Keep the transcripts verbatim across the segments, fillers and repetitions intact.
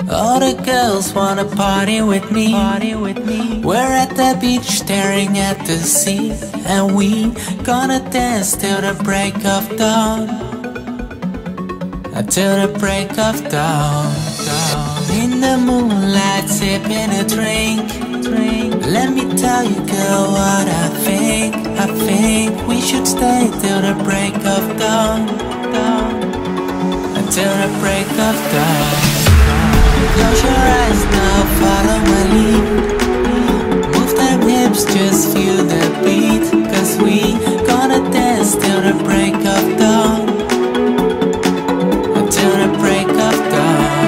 All the girls wanna party with me. Party with me. We're at the beach staring at the sea, and we gonna dance till the break of dawn. Till the break of dawn. In the moonlight, sipping a drink. Let me tell you, girl, what I think. I think we should stay till the break of dawn. Till the break of dawn. Close your eyes now, follow my lead. Move them hips, just feel the beat. Cause we gonna dance till the break of dawn. Till the break of dawn.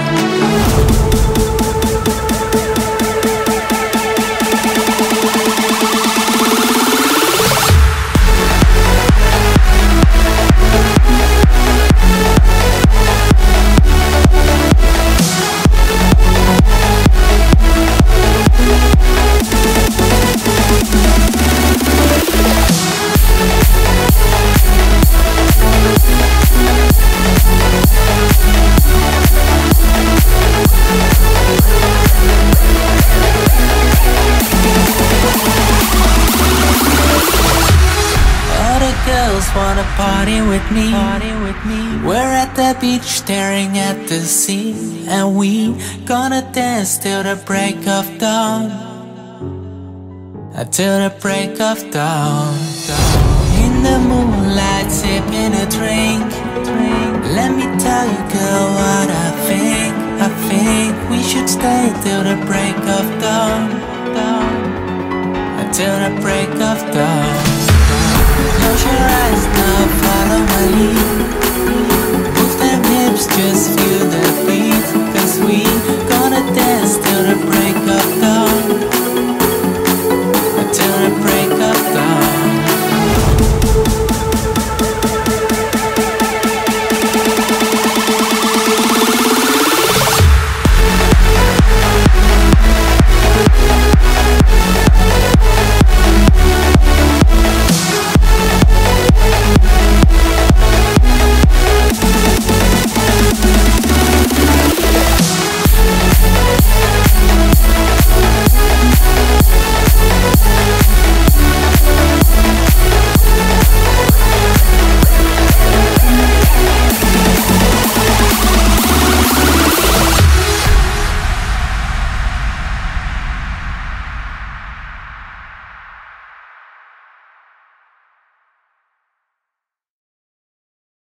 Wanna party with me? Party with me. We're at the beach staring at the sea, and we gonna dance till the break of dawn. Till the break of dawn. In the moonlight, sipping a drink. Let me tell you, girl, what I think. I think we should stay till the break of dawn. Till the break of dawn. Close your eyes now, follow my lead. Move them hips, just feel